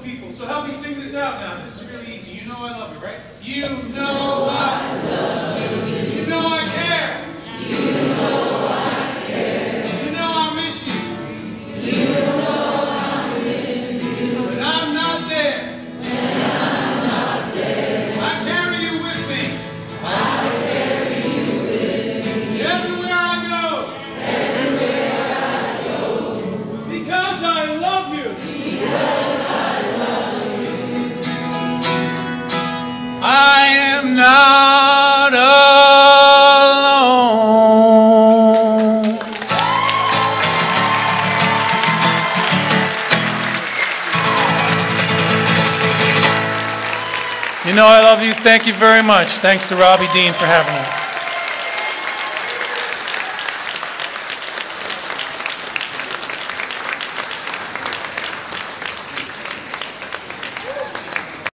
people. So help me sing this out now. This is really easy. You know I love you, right? You know I love you. You know I care. You know I care. You know I miss you. You know I miss you. When I'm not there. When I'm not there. I carry you with me. I carry you with me. Everywhere I go. Everywhere I go. Because I love you. Because I love you. I am not alone. You know I love you. Thank you very much. Thanks to Robbie Dean for having us.